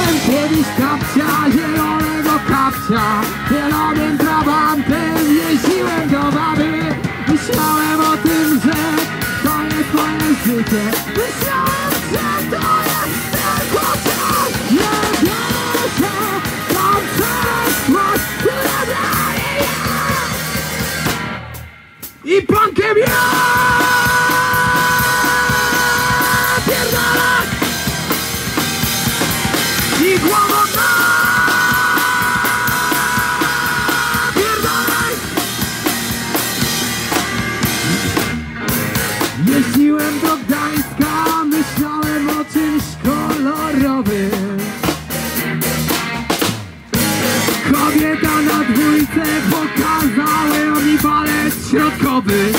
Miałem kiedyś kapcia, zielonego kapcia. Zielonym trabantem jeździłem do baby. Myślałem o tym, że to jest moje życie. Myślałem, że to jest tylko to. Nie wierzę, to przeszłość, która daje ja. I punkiem ja! Pierdolę! I głową pierdolę! Jeździłem do Gdańska, myślałem o czymś kolorowym. Kobieta na dwójce pokazała mi palec środkowy.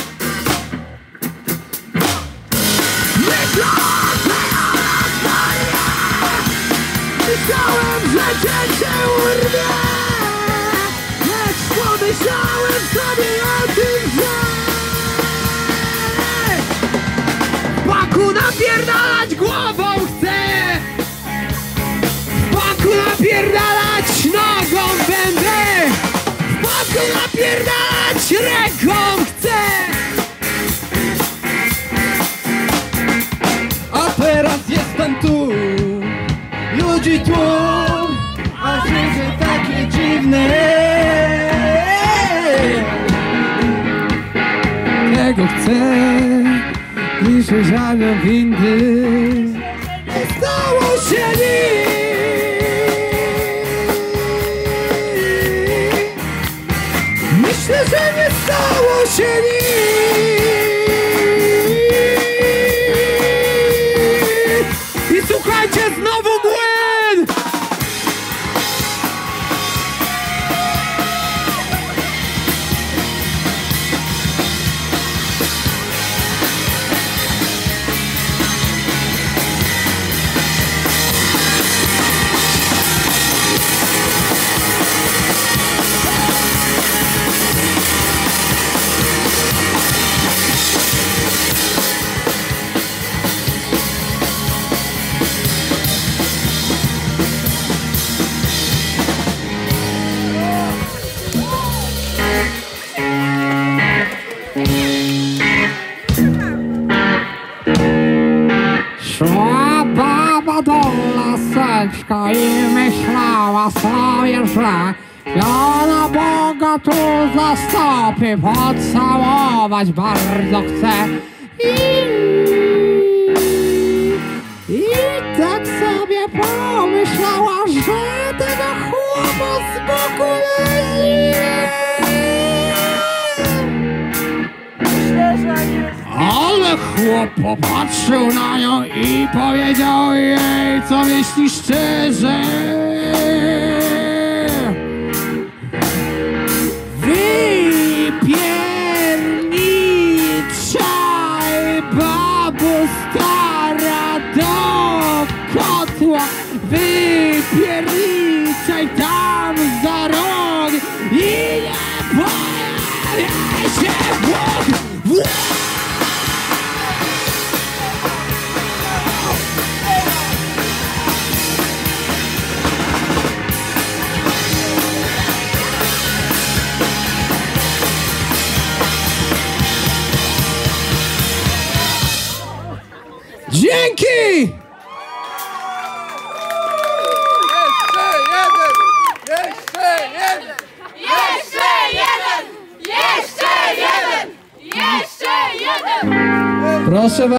Myślałem, że dzień się urwie, lecz pomyślałem sobie o tym, że w baku napierdalać głową chcę. W baku napierdalać nogą będę. W baku napierdalać ręką chcę. A teraz jestem tu, ludzi tłum, a życie takie dziwne. Tego chcę, piszę żadne windy. Nie stało się nic. Myślę, że nie stało się nic. I słuchajcie, znowu młyn! Szła baba do laseczka i myślała sobie, że Pana Boga tu za stopy pocałować bardzo chce. I tak sobie pomyślała, że tego chłopa z boku ale chłop popatrzył na nią i powiedział jej, co myśli szczerze. Wypierniczaj, babo stara, do kotła. Wypierniczaj tam za rog i nie pojawiaj się w Dzięki! Proszę bardzo.